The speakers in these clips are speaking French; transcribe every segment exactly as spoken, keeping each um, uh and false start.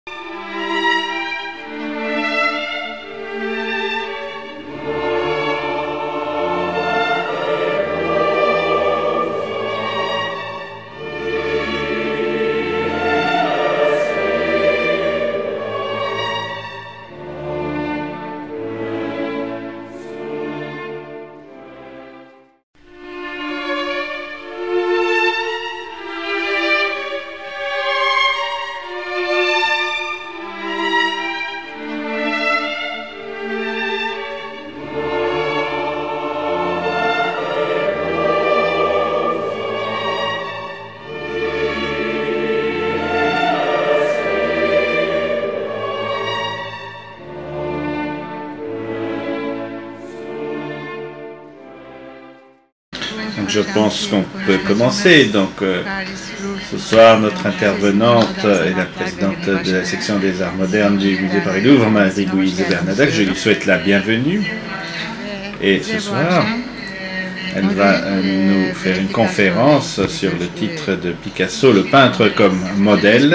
Je pense qu'on peut commencer. Donc, euh, ce soir, notre intervenante est la présidente de la section des arts modernes du musée Paris-Louvre, Marie-Louise Bernadac. Je lui souhaite la bienvenue. Et ce soir, elle va euh, nous faire une conférence sur le titre de Picasso, le peintre comme modèle.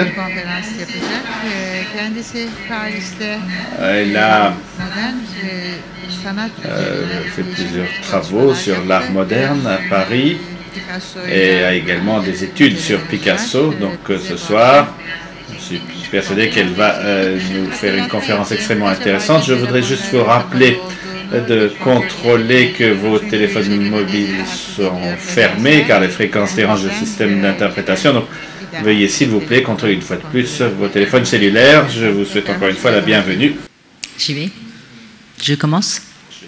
Elle a euh, fait plusieurs travaux sur l'art moderne à Paris et a également des études sur Picasso. Donc euh, ce soir, je suis persuadé qu'elle va euh, nous faire une conférence extrêmement intéressante. Je voudrais juste vous rappeler de contrôler que vos téléphones mobiles sont fermés car les fréquences dérangent le système d'interprétation. Donc veuillez s'il vous plaît contrôler une fois de plus vos téléphones cellulaires. Je vous souhaite encore une fois la bienvenue. J'y vais. Je commence.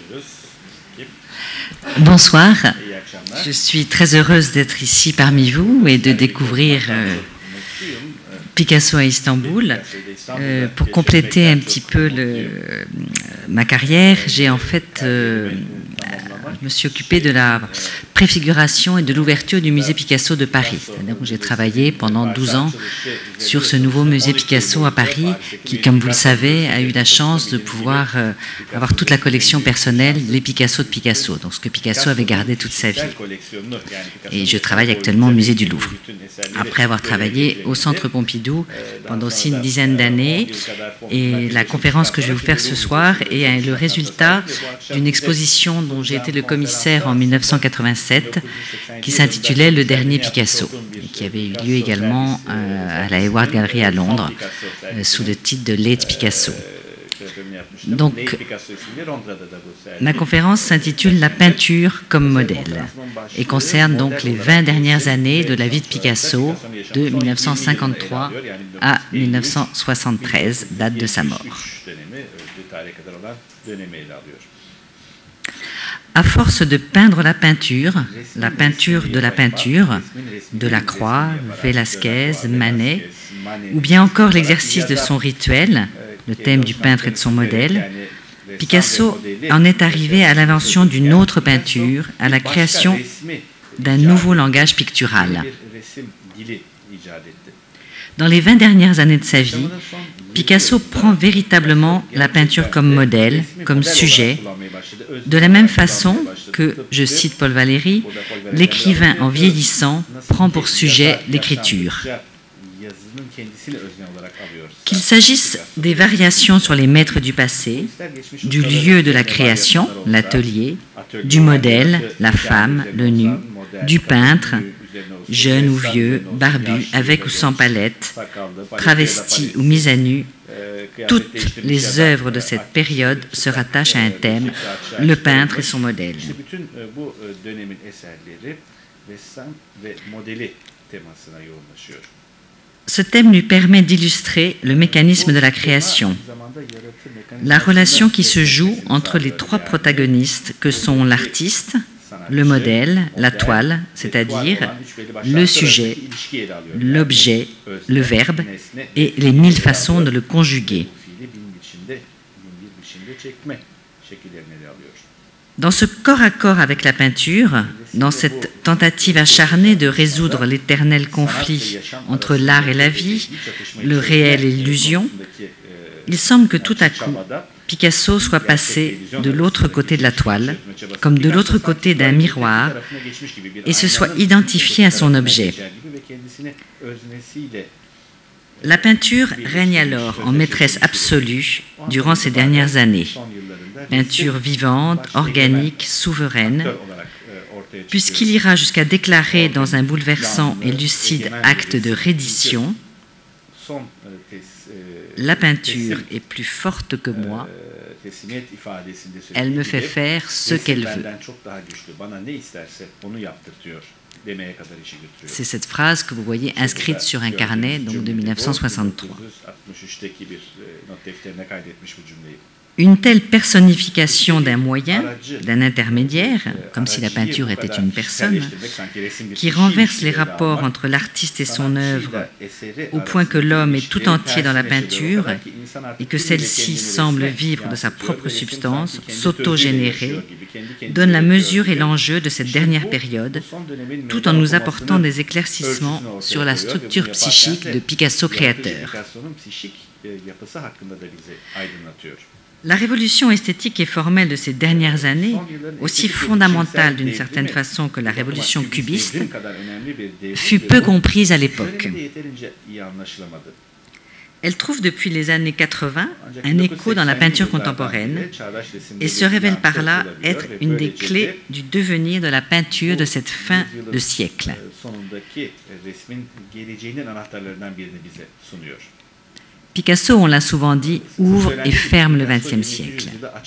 Bonsoir. Je suis très heureuse d'être ici parmi vous et de découvrir euh, Picasso à Istanbul. Euh, pour compléter un petit peu le, euh, ma carrière, j'ai en fait, euh, je me suis occupée de la préfiguration et de l'ouverture du musée Picasso de Paris. C'est-à-dire que j'ai travaillé pendant douze ans sur ce nouveau musée Picasso à Paris, qui, comme vous le savez, a eu la chance de pouvoir euh, avoir toute la collection personnelle, les Picasso de Picasso, donc ce que Picasso avait gardé toute sa vie. Et je travaille actuellement au musée du Louvre. Après avoir travaillé au Centre Pompidou pendant aussi une dizaine d'années, et la conférence que je vais vous faire ce soir est le résultat d'une exposition dont j'ai été le commissaire en mille neuf cent quatre-vingt-sept, qui s'intitulait Le Dernier Picasso, et qui avait eu lieu également euh, à la Hayward Gallery à Londres, euh, sous le titre de Late Picasso. Donc, ma conférence s'intitule La peinture comme modèle et concerne donc les vingt dernières années de la vie de Picasso, de mille neuf cent cinquante-trois à mille neuf cent soixante-treize, date de sa mort. À force de peindre la peinture, la peinture de la peinture, Delacroix, Velázquez, Manet, ou bien encore l'exercice de son rituel, le thème du peintre et de son modèle, Picasso en est arrivé à l'invention d'une autre peinture, à la création d'un nouveau langage pictural. Dans les vingt dernières années de sa vie, Picasso prend véritablement la peinture comme modèle, comme sujet, de la même façon que, je cite Paul Valéry, l'écrivain en vieillissant prend pour sujet l'écriture. Qu'il s'agisse des variations sur les maîtres du passé, du lieu de la création, l'atelier, du modèle, la femme, le nu, du peintre, jeune ou vieux, barbu, avec ou sans palette, travesti ou mis à nu, toutes les œuvres de cette période se rattachent à un thème, le peintre et son modèle. Ce thème lui permet d'illustrer le mécanisme de la création, la relation qui se joue entre les trois protagonistes que sont l'artiste, le modèle, la toile, c'est-à-dire le sujet, l'objet, le verbe et les mille façons de le conjuguer. Dans ce corps à corps avec la peinture, dans cette tentative acharnée de résoudre l'éternel conflit entre l'art et la vie, le réel et l'illusion, il semble que tout à coup, Picasso soit passé de l'autre côté de la toile, comme de l'autre côté d'un miroir, et se soit identifié à son objet. La peinture règne alors en maîtresse absolue durant ces dernières années. Peinture vivante, organique, souveraine, puisqu'il ira jusqu'à déclarer dans un bouleversant et lucide acte de reddition: la peinture est plus forte que moi, elle me fait faire ce qu'elle veut. C'est cette phrase que vous voyez inscrite sur un carnet donc de mille neuf cent soixante-trois. Une telle personnification d'un moyen, d'un intermédiaire, comme si la peinture était une personne, qui renverse les rapports entre l'artiste et son œuvre, au point que l'homme est tout entier dans la peinture et que celle-ci semble vivre de sa propre substance, s'auto-générer, donne la mesure et l'enjeu de cette dernière période, tout en nous apportant des éclaircissements sur la structure psychique de Picasso créateur. La révolution esthétique et formelle de ces dernières années, aussi fondamentale d'une certaine façon que la révolution cubiste, fut peu comprise à l'époque. Elle trouve depuis les années quatre-vingts un écho dans la peinture contemporaine et se révèle par là être une des clés du devenir de la peinture de cette fin de siècle. Picasso, on l'a souvent dit, ouvre et ferme le vingtième siècle.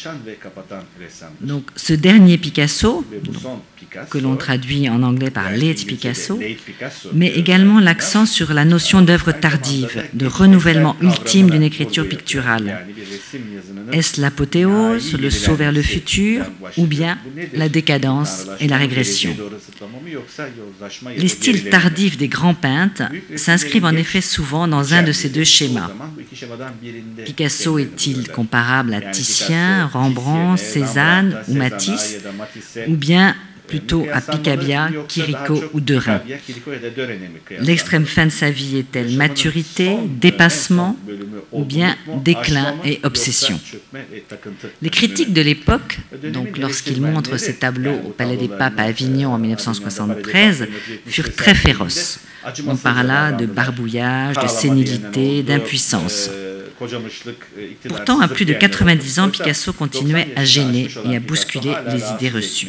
Donc, ce dernier Picasso, que l'on traduit en anglais par Late Picasso, met également l'accent sur la notion d'œuvre tardive, de renouvellement ultime d'une écriture picturale. Est-ce l'apothéose, le saut vers le futur, ou bien la décadence et la régression? Les styles tardifs des grands peintres s'inscrivent en effet souvent dans un de ces deux schémas. Picasso est-il comparable à Titien, Rembrandt, Cézanne ou Matisse, ou bien plutôt à Picabia, Chirico ou Derain? L'extrême fin de sa vie est-elle maturité, dépassement, ou bien déclin et obsession? Les critiques de l'époque, donc lorsqu'ils montrent ces tableaux au Palais des Papes à Avignon en mille neuf cent soixante-treize, furent très féroces. On parla de barbouillage, de sénilité, d'impuissance. Pourtant, à plus de quatre-vingt-dix ans, Picasso continuait à gêner et à bousculer les idées reçues.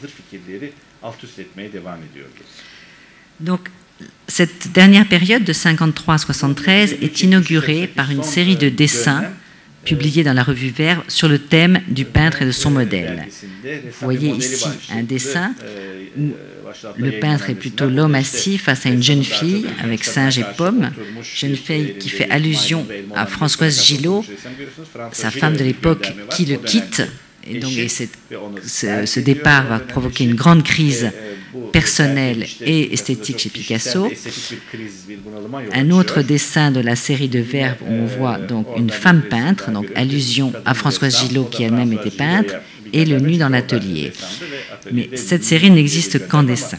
Donc, cette dernière période de cinquante-trois à soixante-treize est inaugurée par une série de dessins publiés dans la revue Verve sur le thème du peintre et de son modèle. Vous voyez ici un dessin où le peintre est plutôt l'homme assis face à une jeune fille avec singe et pomme, jeune fille qui fait allusion à Françoise Gillot, sa femme de l'époque, qui le quitte. Et donc et cette, ce, ce départ va provoquer une grande crise personnelle et esthétique chez Picasso. Un autre dessin de la série de Verve où on voit donc une femme peintre, donc allusion à Françoise Gillot qui elle-même était peintre, et le nu dans l'atelier. Mais cette série n'existe qu'en dessin.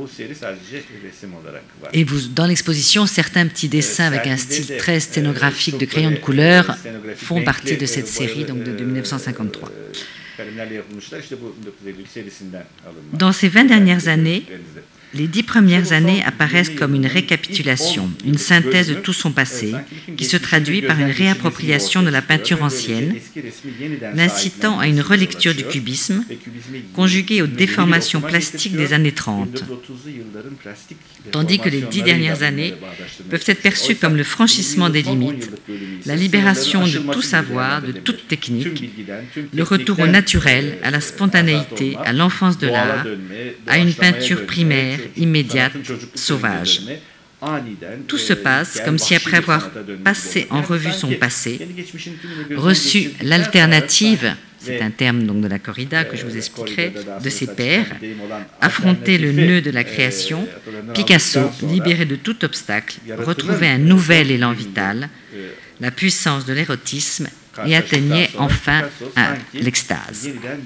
Et vous, dans l'exposition, certains petits dessins avec un style très sténographique de crayon de couleur font partie de cette série donc de, de mille neuf cent cinquante-trois. Dans ces vingt dernières années, les dix premières années apparaissent comme une récapitulation, une synthèse de tout son passé, qui se traduit par une réappropriation de la peinture ancienne, l'incitant à une relecture du cubisme, conjuguée aux déformations plastiques des années trente. Tandis que les dix dernières années peuvent être perçues comme le franchissement des limites, la libération de tout savoir, de toute technique, le retour au naturel, à la spontanéité, à l'enfance de l'art, à une peinture primaire, immédiate, sauvage. Tout se passe comme si, après avoir passé en revue son passé, reçu l'alternative, c'est un terme donc de la corrida que je vous expliquerai, de ses pairs, affronté le nœud de la création, Picasso, libéré de tout obstacle, retrouvait un nouvel élan vital, la puissance de l'érotisme, et atteignait enfin à l'extase.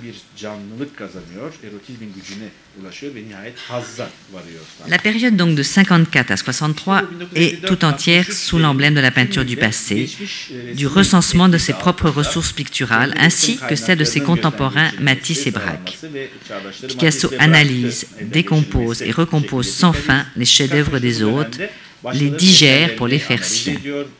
La période donc de cinquante-quatre à soixante-trois est tout entière sous l'emblème de la peinture du passé, du recensement de ses propres ressources picturales, ainsi que celles de ses contemporains Matisse et Braque. Picasso analyse, décompose et recompose sans fin les chefs-d'œuvre des autres, les digère pour les faire siens.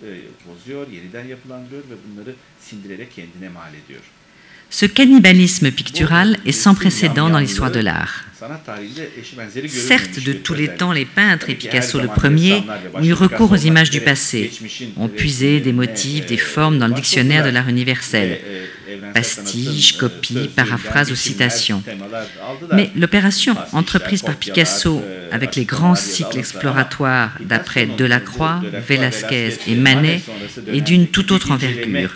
Ce cannibalisme pictural est sans précédent dans l'histoire de l'art. Certes, de tous les temps, les peintres, et Picasso le premier, ont eu recours aux images du passé, ont puisé des motifs, des formes dans le dictionnaire de l'art universel, pastiches, copies, paraphrases ou citations. Mais l'opération entreprise par Picasso avec les grands cycles exploratoires d'après Delacroix, Velázquez et Manet est d'une toute autre envergure.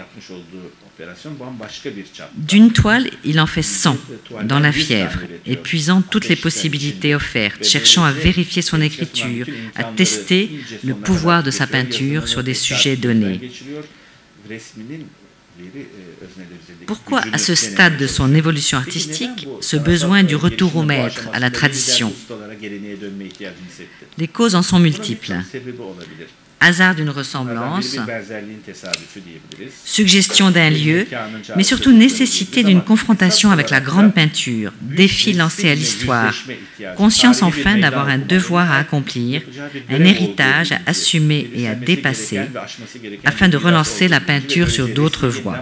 D'une toile, il en fait cent, dans la fièvre, épuisant toutes les possibilités offertes, cherchant à vérifier son écriture, à tester le pouvoir de sa peinture sur des sujets donnés. Pourquoi, à ce stade de son évolution artistique, ce besoin du retour au maître, à la tradition? Les causes en sont multiples. Hasard d'une ressemblance, suggestion d'un lieu, mais surtout nécessité d'une confrontation avec la grande peinture, défi lancé à l'histoire, conscience enfin d'avoir un devoir à accomplir, un héritage à assumer et à dépasser, afin de relancer la peinture sur d'autres voies.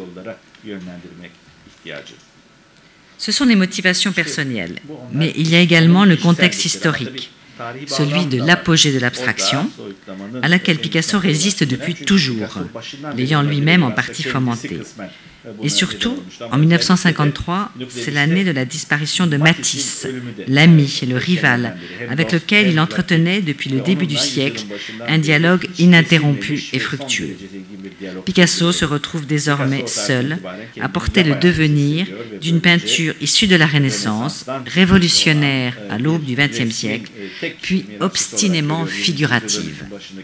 Ce sont les motivations personnelles, mais il y a également le contexte historique, celui de l'apogée de l'abstraction, à laquelle Picasso résiste depuis toujours, l'ayant lui-même en partie fomenté. Et surtout, en mille neuf cent cinquante-trois, c'est l'année de la disparition de Matisse, l'ami et le rival, avec lequel il entretenait depuis le début du siècle un dialogue ininterrompu et fructueux. Picasso se retrouve désormais seul à porter le devenir d'une peinture issue de la Renaissance, révolutionnaire à l'aube du vingtième siècle, puis obstinément figurative.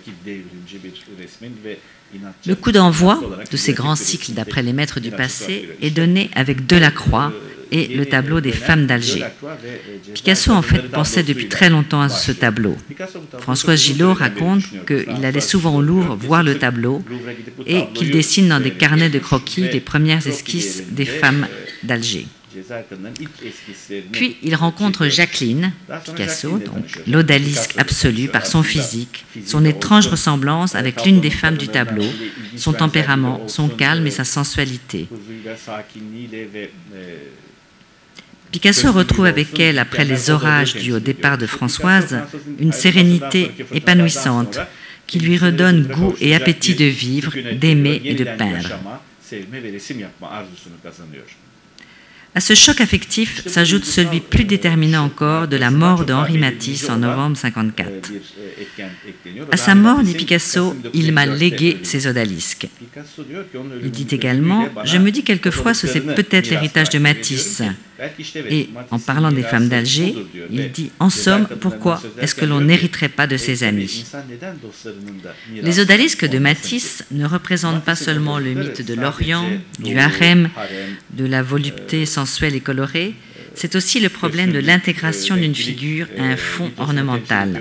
Le coup d'envoi de ces grands cycles d'après les maîtres du passé est donné avec Delacroix et le tableau des femmes d'Alger. Picasso en fait pensait depuis très longtemps à ce tableau. Françoise Gillot raconte qu'il allait souvent au Louvre voir le tableau et qu'il dessine dans des carnets de croquis les premières esquisses des femmes d'Alger. Puis il rencontre Jacqueline, Picasso, donc l'odalisque absolue par son physique, son étrange ressemblance avec l'une des femmes du tableau, son tempérament, son calme et sa sensualité. Picasso retrouve avec elle, après les orages dus au départ de Françoise, une sérénité épanouissante qui lui redonne goût et appétit de vivre, d'aimer et de peindre. À ce choc affectif s'ajoute celui plus déterminant encore de la mort de Henri Matisse en novembre mille neuf cent cinquante-quatre. À sa mort, dit Picasso, il m'a légué ses odalisques. Il dit également, je me dis quelquefois que c'est peut-être l'héritage de Matisse. Et en parlant des femmes d'Alger, il dit, en somme, pourquoi est-ce que l'on n'hériterait pas de ses amis? Les odalisques de Matisse ne représentent pas seulement le mythe de l'Orient, du harem, de la volupté sensuelle et colorée, c'est aussi le problème de l'intégration d'une figure à un fond ornemental.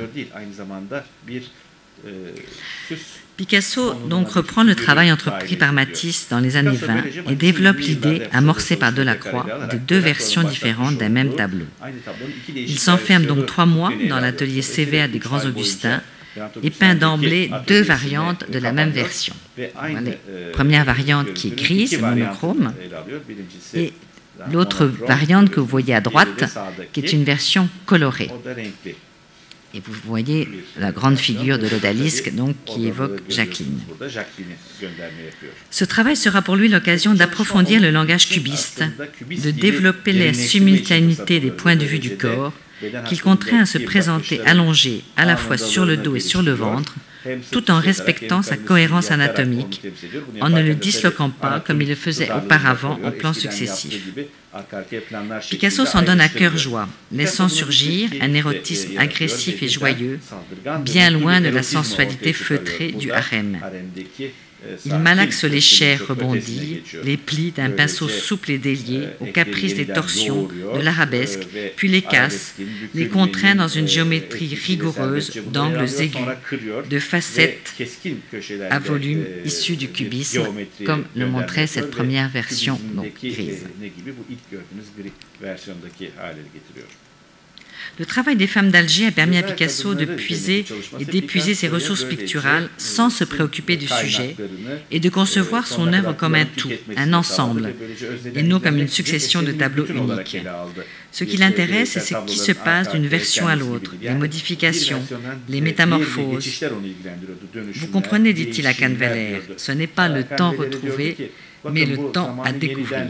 Picasso donc reprend le travail entrepris par Matisse dans les années vingt et développe l'idée, amorcée par Delacroix, de deux versions différentes d'un même tableau. Il s'enferme donc trois mois dans l'atelier sévère des Grands Augustins et peint d'emblée deux variantes de la même version. Voilà, la première variante qui est grise, monochrome, et l'autre variante que vous voyez à droite, qui est une version colorée. Et vous voyez la grande figure de l'odalisque donc, qui évoque Jacqueline. Ce travail sera pour lui l'occasion d'approfondir le langage cubiste, de développer la simultanéité des points de vue du corps, qu'il contraint à se présenter allongé à la fois sur le dos et sur le ventre, tout en respectant sa cohérence anatomique, en ne le disloquant pas comme il le faisait auparavant en plans successifs. Picasso s'en donne à cœur joie, laissant surgir un érotisme agressif et joyeux, bien loin de la sensualité feutrée du harem. Il malaxe les chairs rebondies, les plis d'un pinceau souple et délié aux caprices des torsions, de l'arabesque, puis les casse, les contraint dans une géométrie rigoureuse d'angles aigus, de facettes à volume issus du cubisme, comme le montrait cette première version donc, grise. Le travail des femmes d'Alger a permis à Picasso de puiser et d'épuiser ses ressources picturales sans se préoccuper du sujet et de concevoir son œuvre comme un tout, un ensemble, et non comme une succession de tableaux uniques. Ce qui l'intéresse, c'est ce qui se passe d'une version à l'autre, les modifications, les métamorphoses. Vous comprenez, dit-il à Canneveller, ce n'est pas le temps retrouvé, mais le temps à découvrir.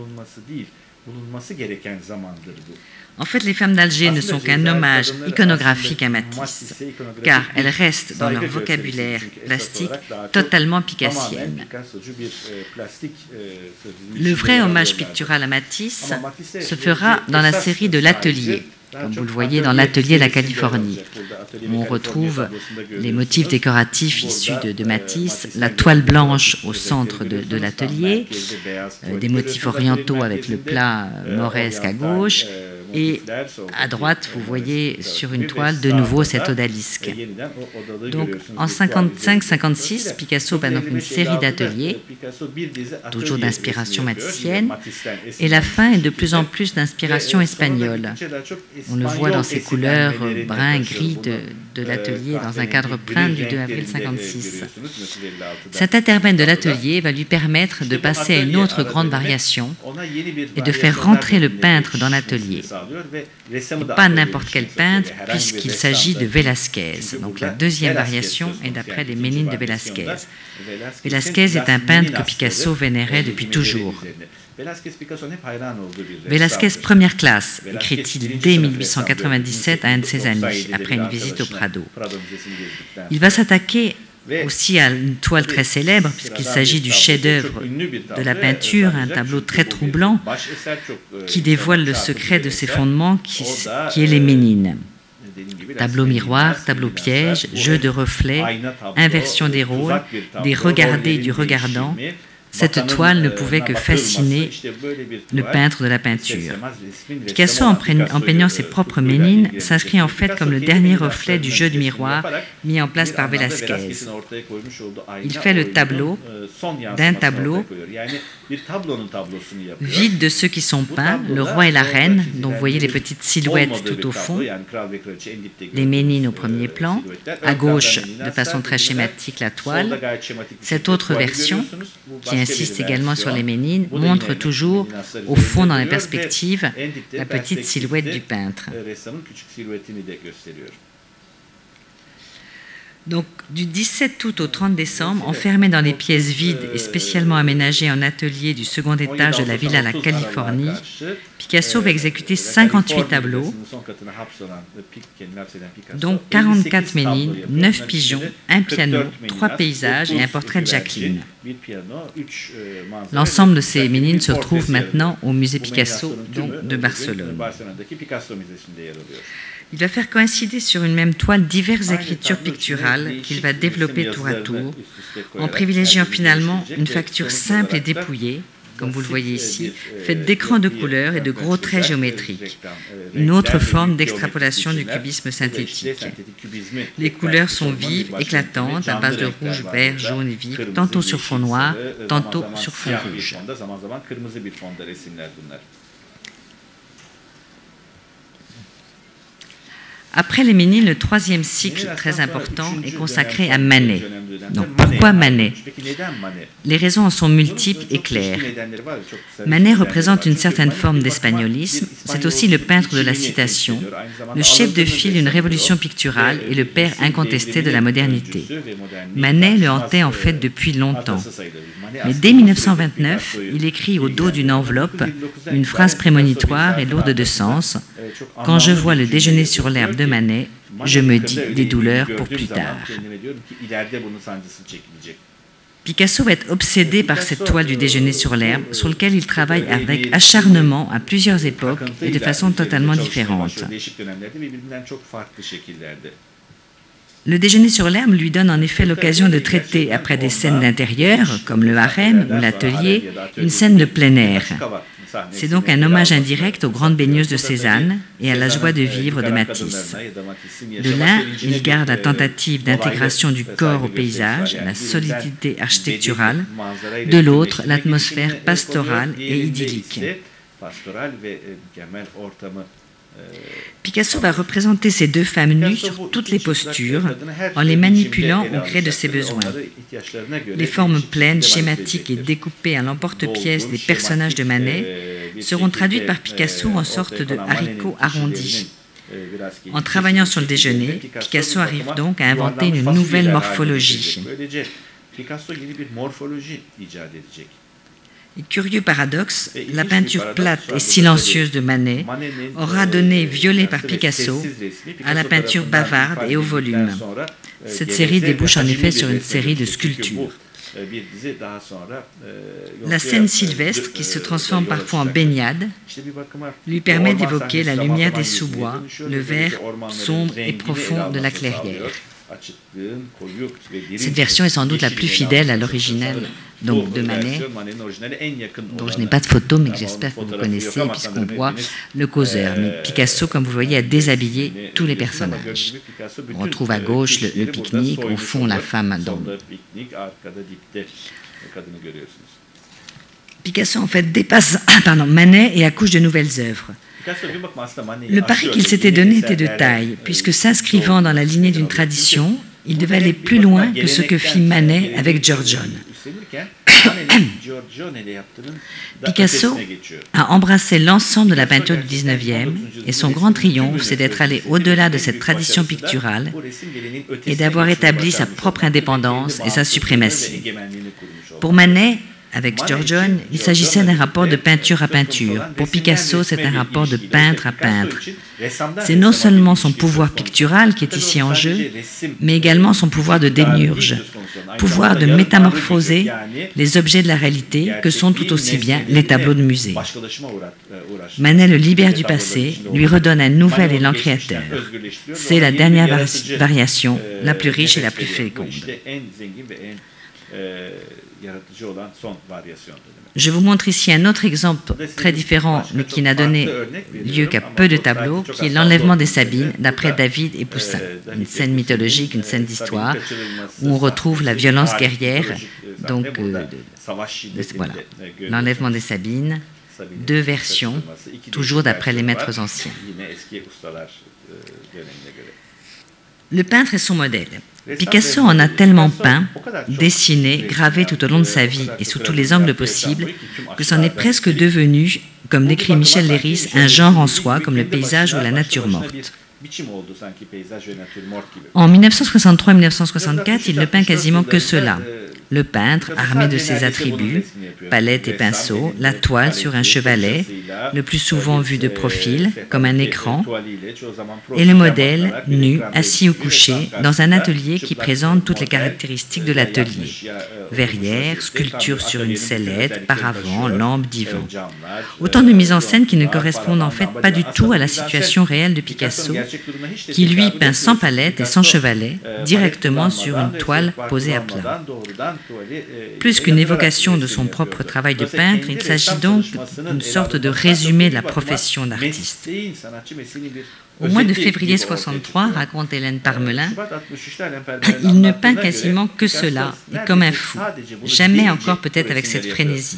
En fait, les femmes d'Alger ne sont qu'un hommage iconographique à Matisse, car elles restent dans leur vocabulaire plastique totalement picassienne. Le vrai hommage pictural à Matisse se fera dans la série de l'Atelier, comme vous le voyez dans l'Atelier La Californie, où on retrouve les motifs décoratifs issus de, de Matisse, la toile blanche au centre de, de l'atelier, euh, des motifs orientaux avec le plat mauresque à gauche, et à droite, vous voyez sur une toile de nouveau cet odalisque. Donc en cinquante-cinq cinquante-six, Picasso peint donc une série d'ateliers, toujours d'inspiration maticienne, et la fin est de plus en plus d'inspiration espagnole. On le voit dans ces couleurs brun-gris de, de l'atelier dans un cadre peint du deux avril cinquante-six. Cet intermède de l'atelier va lui permettre de passer à une autre grande variation et de faire rentrer le peintre dans l'atelier. Et pas n'importe quel peintre, puisqu'il s'agit de Velázquez. Donc la deuxième variation est d'après les Ménines de Velázquez. Velázquez est un peintre que Picasso vénérait depuis toujours. Velázquez première classe, écrit-il dès mille huit cent quatre-vingt-dix-sept à un de ses amis, après une visite au Prado. Il va s'attaquer aussi à une toile très célèbre, puisqu'il s'agit du chef-d'œuvre de la peinture, un tableau très troublant qui dévoile le secret de ses fondements, qui, qui est les Ménines. Tableau miroir, tableau piège, jeu de reflets, inversion des rôles, des regardés et du regardant. Cette toile ne pouvait que fasciner le peintre de la peinture. Picasso, en peignant ses propres Ménines, s'inscrit en fait comme le dernier reflet du jeu de miroir mis en place par Velázquez. Il fait le tableau d'un tableau vide de ceux qui sont peints, le roi et la reine, dont vous voyez les petites silhouettes tout au fond, les Ménines au premier plan, à gauche, de façon très schématique, la toile. Cette autre version, qui insiste également sur les Ménines, montre toujours, au fond dans la perspective, la petite silhouette du peintre. Donc, du dix-sept août au trente décembre, enfermé dans les pièces vides et spécialement aménagées en atelier du second étage de la Villa La Californie, Picasso va exécuter cinquante-huit tableaux, dont quarante-quatre Ménines, neuf pigeons, un piano, trois paysages et un portrait de Jacqueline. L'ensemble de ces Ménines se trouve maintenant au musée Picasso donc, de Barcelone. Il va faire coïncider sur une même toile diverses écritures picturales qu'il va développer tour à tour, en privilégiant finalement une facture simple et dépouillée, comme vous le voyez ici, faite d'écrans de couleurs et de gros traits géométriques, une autre forme d'extrapolation du cubisme synthétique. Les couleurs sont vives, éclatantes, à base de rouge, vert, jaune et vif, tantôt sur fond noir, tantôt sur fond rouge. Après les Ménines, le troisième cycle très important est consacré à Manet. Donc pourquoi Manet? Les raisons en sont multiples et claires. Manet représente une certaine forme d'espagnolisme, c'est aussi le peintre de la citation, le chef de file d'une révolution picturale et le père incontesté de la modernité. Manet le hantait en fait depuis longtemps. Mais dès mille neuf cent vingt-neuf, il écrit au dos d'une enveloppe une phrase prémonitoire et lourde de sens. « Quand je vois le déjeuner sur l'herbe de Manet, je me dis des douleurs pour plus tard. » Picasso va être obsédé par cette toile du déjeuner sur l'herbe, sur laquelle il travaille avec acharnement à plusieurs époques et de façon totalement différente. Le déjeuner sur l'herbe lui donne en effet l'occasion de traiter, après des scènes d'intérieur, comme le harem ou l'atelier, une scène de plein air. C'est donc un hommage indirect aux grandes baigneuses de Cézanne et à la joie de vivre de Matisse. De l'un, il garde la tentative d'intégration du corps au paysage, la solidité architecturale. De l'autre, l'atmosphère pastorale et idyllique. Picasso va représenter ces deux femmes nues sur toutes les postures. En les manipulant au gré de ses besoins. Les formes pleines, schématiques et découpées à l'emporte-pièce des personnages de Manet seront traduites par Picasso en sorte de haricots arrondis. En travaillant sur le déjeuner, Picasso arrive donc à inventer une nouvelle morphologie. Et curieux paradoxe, la peinture plate et silencieuse de Manet aura donné, violée par Picasso, à la peinture bavarde et au volume. Cette série débouche en effet sur une série de sculptures. La scène sylvestre, qui se transforme parfois en baignade, lui permet d'évoquer la lumière des sous-bois, le vert sombre et profond de la clairière. Cette version est sans doute la plus fidèle à l'original donc de Manet, dont je n'ai pas de photo, mais que j'espère que vous connaissez, puisqu'on voit le causeur. Mais Picasso, comme vous voyez, a déshabillé tous les personnages. On retrouve à gauche le, le pique-nique, au fond la femme d'homme. Picasso, en fait, dépasse pardon, Manet et accouche de nouvelles œuvres. Le pari qu'il s'était donné était de taille, puisque s'inscrivant dans la lignée d'une tradition, il devait aller plus loin que ce que fit Manet avec Giorgione. Picasso a embrassé l'ensemble de la peinture du dix-neuvième et son grand triomphe, c'est d'être allé au-delà de cette tradition picturale et d'avoir établi sa propre indépendance et sa suprématie. Pour Manet, avec Giorgione, il s'agissait d'un rapport de peinture à peinture. Pour Picasso, c'est un rapport de peintre à peintre. C'est non seulement son pouvoir pictural qui est ici en jeu, mais également son pouvoir de démiurge, pouvoir de métamorphoser les objets de la réalité que sont tout aussi bien les tableaux de musée. Manet le libère du passé, lui redonne un nouvel élan créateur. C'est la dernière vari- variation, la plus riche et la plus féconde. Je vous montre ici un autre exemple très différent, mais qui n'a donné lieu qu'à peu de tableaux, qui est l'enlèvement des Sabines, d'après David et Poussin. Une scène mythologique, une scène d'histoire, où on retrouve la violence guerrière, donc euh, de, de, voilà, l'enlèvement des Sabines, deux versions, toujours d'après les maîtres anciens. Le peintre est son modèle. Picasso en a tellement peint, dessiné, gravé tout au long de sa vie et sous tous les angles possibles que c'en est presque devenu, comme décrit Michel Leiris, un genre en soi, comme le paysage ou la nature morte. En mille neuf cent soixante-trois et mille neuf cent soixante-quatre, il ne peint quasiment que cela. Le peintre, armé de ses attributs, palette et pinceau, la toile sur un chevalet, le plus souvent vu de profil, comme un écran, et le modèle, nu, assis ou couché, dans un atelier qui présente toutes les caractéristiques de l'atelier. Verrière, sculpture sur une sellette, paravent, lampe, divan. Autant de mises en scène qui ne correspondent en fait pas du tout à la situation réelle de Picasso, qui lui peint sans palette et sans chevalet, directement sur une toile posée à plat. Plus qu'une évocation de son propre travail de peintre, il s'agit donc d'une sorte de résumé de la profession d'artiste. Au mois de février soixante-trois, raconte Hélène Parmelin, il ne peint quasiment que cela, et comme un fou, jamais encore peut-être avec cette frénésie.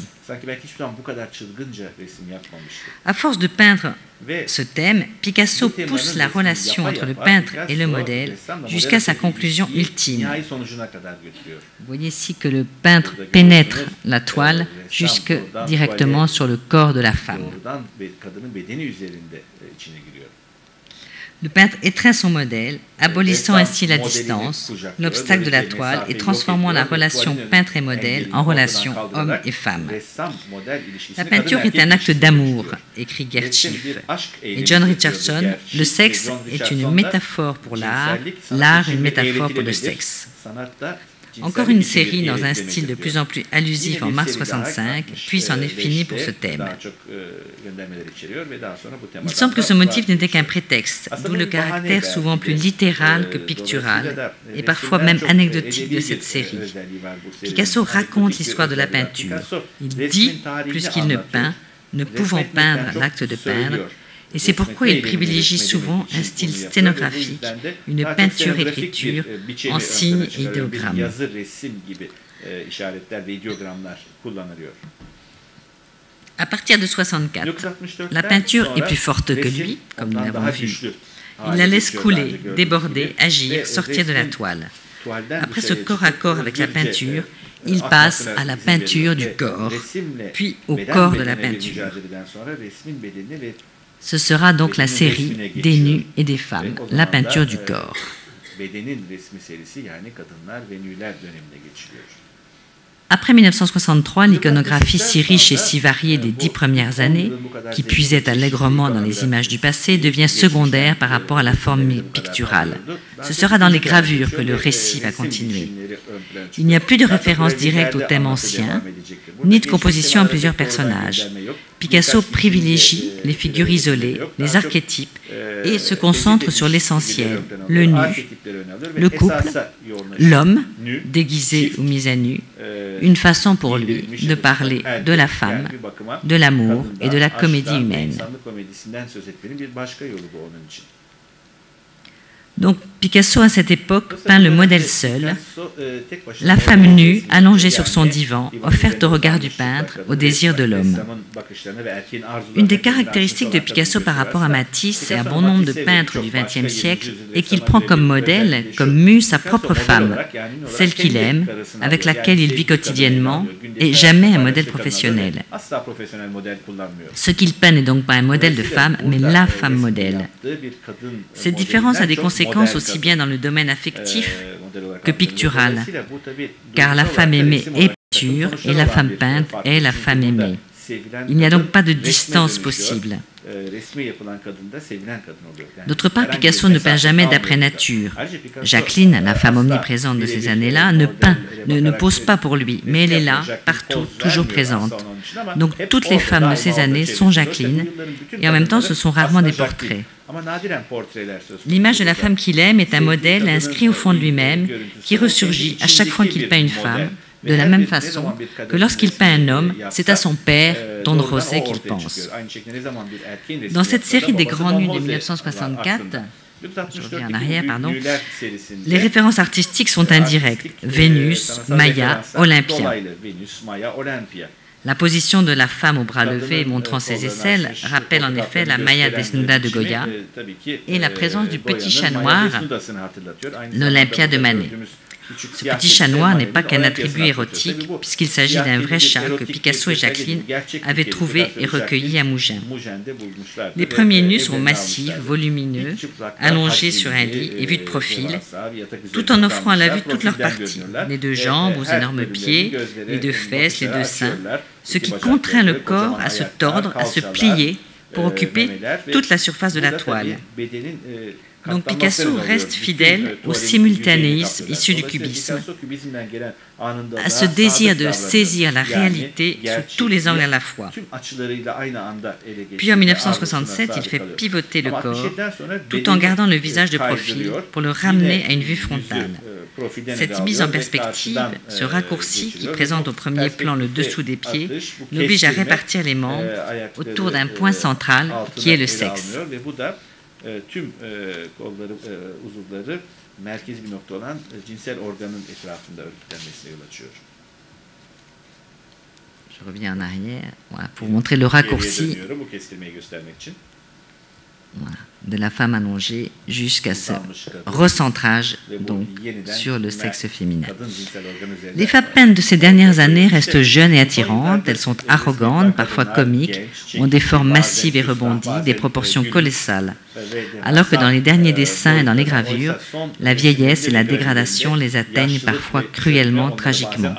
À force de peindre ce thème, Picasso pousse la relation entre le peintre et le modèle jusqu'à sa conclusion ultime. Vous voyez ici que le peintre pénètre la toile jusque directement sur le corps de la femme. Le peintre étreint son modèle, abolissant ainsi la distance, l'obstacle de la toile et transformant la relation peintre et modèle en relation homme et femme. La peinture est un acte d'amour, écrit Gurdjieff. Et John Richardson, le sexe est une métaphore pour l'art, l'art une métaphore pour le sexe. Encore une série dans un style de plus en plus allusif en mars soixante-cinq, puis c'en est fini pour ce thème. Il semble que ce motif n'était qu'un prétexte, d'où le caractère souvent plus littéral que pictural, et parfois même anecdotique de cette série. Picasso raconte l'histoire de la peinture. Il dit, plus qu'il ne peint, ne pouvant peindre l'acte de peindre, et c'est pourquoi il privilégie souvent un style sténographique, une peinture-écriture en signes et idéogrammes. À partir de soixante-quatre, la peinture est plus forte que lui, comme nous l'avons vu. Il la laisse couler, déborder, agir, sortir de la toile. Après ce corps à corps avec la peinture, il passe à la peinture du corps, puis au corps de la peinture. Ce sera donc la série des nus et des femmes, la peinture du corps. Après mille neuf cent soixante-trois, l'iconographie si riche et si variée des dix premières années, qui puisait allègrement dans les images du passé, devient secondaire par rapport à la forme picturale. Ce sera dans les gravures que le récit va continuer. Il n'y a plus de référence directe au thème ancien, ni de composition en plusieurs personnages. Picasso privilégie les figures isolées, les archétypes, et se concentre sur l'essentiel, le nu, le couple, l'homme, déguisé ou mis à nu, une façon pour lui de parler de la femme, de l'amour et de la comédie humaine. Donc Picasso, à cette époque, peint le modèle seul, la femme nue, allongée sur son divan, offerte au regard du peintre, au désir de l'homme. Une des caractéristiques de Picasso par rapport à Matisse et à bon nombre de peintres du vingtième siècle est qu'il prend comme modèle, comme muse, sa propre femme, celle qu'il aime, avec laquelle il vit quotidiennement, et jamais un modèle professionnel. Ce qu'il peint n'est donc pas un modèle de femme, mais la femme modèle. Cette différence a des conséquences aussi bien dans le domaine affectif que pictural, car la femme aimée est peinture et la femme peinte est la femme aimée. Il n'y a donc pas de distance possible. D'autre part, Picasso ne peint jamais d'après nature. Jacqueline, la femme omniprésente de ces années-là, ne peint, ne, ne pose pas pour lui, mais elle est là, partout, toujours présente. Donc toutes les femmes de ces années sont Jacqueline, et en même temps ce sont rarement des portraits. L'image de la femme qu'il aime est un modèle inscrit au fond de lui-même, qui ressurgit à chaque fois qu'il peint une femme, de la même façon que lorsqu'il peint un homme, c'est à son père, Don José, qu'il pense. Dans cette série des grands nus de mille neuf cent soixante-quatre, je reviens en arrière, pardon, les références artistiques sont indirectes. Vénus, Maya, Olympia. La position de la femme au bras levé montrant ses aisselles rappelle en effet la Maya Desnuda de Goya et la présence du petit chat noir, l'Olympia de Manet. Ce petit chat noir n'est pas qu'un attribut érotique, puisqu'il s'agit d'un vrai chat que Picasso et Jacqueline avaient trouvé et recueilli à Mougins. Les premiers nus sont massifs, volumineux, allongés sur un lit et vus de profil, tout en offrant à la vue toutes leurs parties, les deux jambes aux énormes pieds, les deux fesses, les deux seins, ce qui contraint le corps à se tordre, à se plier pour occuper toute la surface de la toile. Donc Picasso reste fidèle au simultanéisme issu du cubisme, à ce désir de saisir la réalité sous tous les angles à la fois. Puis en mille neuf cent soixante-sept, il fait pivoter le corps, tout en gardant le visage de profil pour le ramener à une vue frontale. Cette mise en perspective, ce raccourci qui présente au premier plan le dessous des pieds, l'oblige à répartir les membres autour d'un point central qui est le sexe. tüm kolları, uzuvları merkezi bir nokta olan cinsel organın etrafında örgütlenmesine yol açıyor. Je reviens en arrière, voilà, pour montrer le raccourci voilà, de la femme allongée jusqu'à ce recentrage donc, sur le sexe féminin. Les femmes peintes de ces dernières années restent jeunes et attirantes, elles sont arrogantes, parfois comiques, ont des formes massives et rebondies, des proportions colossales. Alors que dans les derniers dessins et dans les gravures, la vieillesse et la dégradation les atteignent parfois cruellement, tragiquement.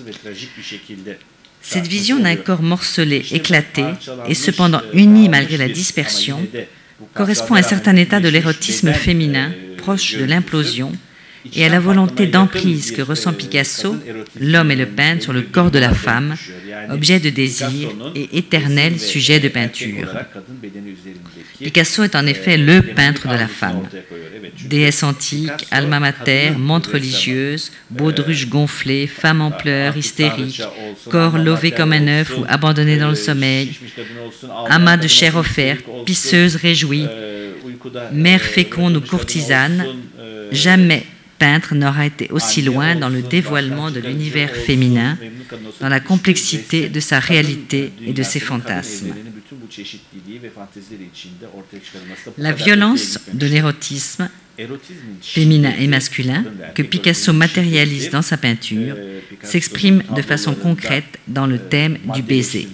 Cette vision d'un corps morcelé, éclaté, et cependant uni malgré la dispersion, correspond à un certain état de l'érotisme féminin, proche de l'implosion, et à la volonté d'emprise que ressent Picasso, l'homme et le peintre, sur le corps de la femme, objet de désir et éternel sujet de peinture. Picasso est en effet le peintre de la femme. Déesse antique, alma mater, montre religieuse, baudruche gonflée, femme en pleurs, hystérique, corps lové comme un œuf ou abandonné dans le sommeil, amas de chair offerte, pisseuse réjouie, mère féconde ou courtisane, jamais peintre n'aura été aussi loin dans le dévoilement de l'univers féminin, dans la complexité de sa réalité et de ses fantasmes. La violence de l'érotisme, féminin et masculin, que Picasso matérialise dans sa peinture, s'exprime de façon concrète dans le thème du baiser.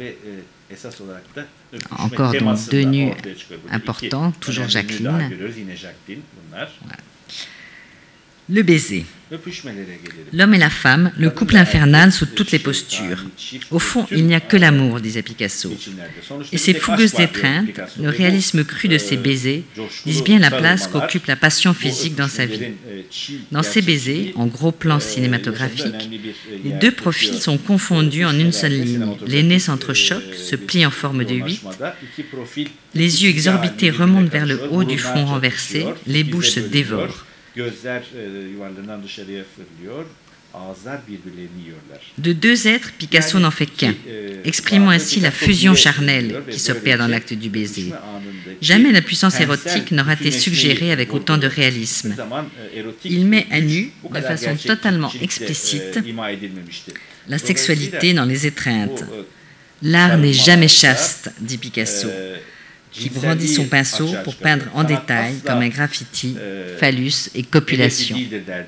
Encore donc deux nus importants, toujours Jacqueline. Voilà. Le baiser. L'homme et la femme, le couple infernal sous toutes les postures. Au fond, il n'y a que l'amour, disait Picasso. Et ces fougueuses étreintes, le réalisme cru de ces baisers, disent bien la place qu'occupe la passion physique dans sa vie. Dans ces baisers, en gros plan cinématographique, les deux profils sont confondus en une seule ligne. Les nez s'entrechoquent, se plient en forme de huit. Les yeux exorbités remontent vers le haut du front renversé, les bouches se dévorent. De deux êtres, Picasso n'en fait qu'un, exprimant ainsi la fusion charnelle qui s'opère dans l'acte du baiser. Jamais la puissance érotique n'aura été suggérée avec autant de réalisme. Il met à nu, de façon totalement explicite, la sexualité dans les étreintes. L'art n'est jamais chaste, dit Picasso, qui brandit son pinceau pour peindre en détail, comme un graffiti, phallus et copulation.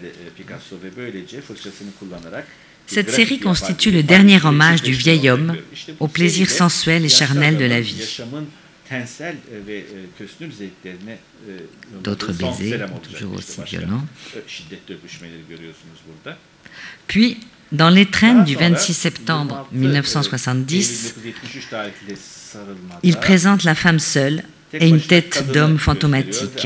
Cette série constitue le dernier hommage du vieil homme au plaisir sensuel et charnel de la vie. D'autres baisers, toujours aussi violents. Puis, dans l'étreinte du vingt-six septembre mille neuf cent soixante-dix, il présente la femme seule et une tête d'homme fantomatique.